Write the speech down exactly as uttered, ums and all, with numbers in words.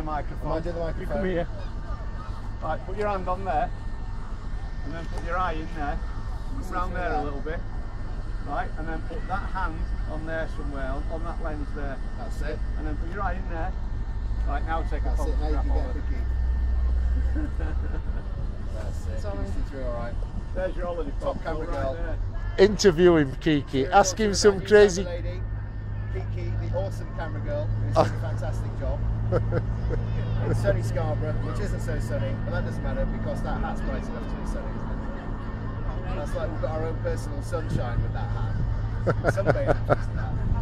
microphone. Am I doing the microphone? You come here. Right, put your hand on there, and then put your eye in there. Come round there a little bit. Right, and then put that hand on there somewhere, on, on that lens there. That's it. And then put your eye in there. Right, now take That's a it, now you photograph can get of a it. biggie. That's it. Sorry. You can see through alright. There's your holiday Top photo camera right girl. there. Interview him, Kiki. Ask him some crazy. Lady, Kiki, the awesome camera girl, who's doing a fantastic job. In sunny Scarborough, which isn't so sunny, but that doesn't matter because that hat's bright enough to be sunny, isn't it? That's like we've got our own personal sunshine with that hat. Sunbathing, that.